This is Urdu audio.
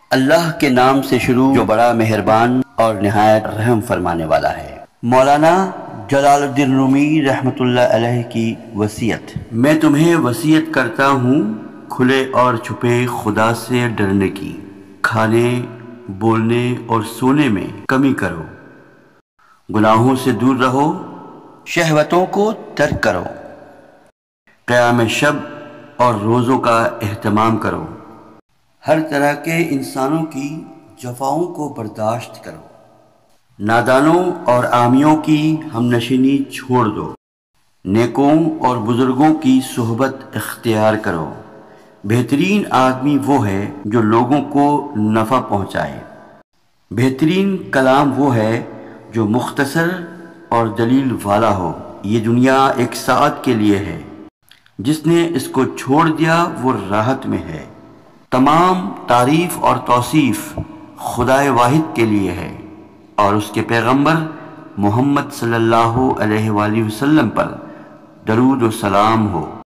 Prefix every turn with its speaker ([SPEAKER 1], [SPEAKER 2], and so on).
[SPEAKER 1] اللہ کے نام سے شروع جو بڑا مہربان اور نہایت رحم فرمانے والا ہے۔ مولانا جلال الدین رومی رحمۃ اللہ علیہ کی وصیت۔ میں تمہیں وصیت کرتا ہوں کھلے اور چھپے خدا سے ڈرنے کی۔ کھانے، بولنے اور سونے میں کمی کرو، گناہوں سے دور رہو، شہوتوں کو ترک کرو، قیام شب اور روزوں کا اہتمام کرو، ہر طرح کے انسانوں کی جفاؤں کو برداشت کرو، نادانوں اور عامیوں کی ہم نشینی چھوڑ دو، نیکوں اور بزرگوں کی صحبت اختیار کرو۔ بہترین آدمی وہ ہے جو لوگوں کو نفع پہنچائے۔ بہترین کلام وہ ہے جو مختصر اور دلیل والا ہو۔ یہ دنیا ایک ساعت کے لیے ہے، جس نے اس کو چھوڑ دیا وہ راحت میں ہے۔ تمام تعریف اور توصیف خدائے واحد کے لیے ہے اور اس کے پیغمبر محمد صلی اللہ علیہ وآلہ وسلم پر درود و سلام ہو۔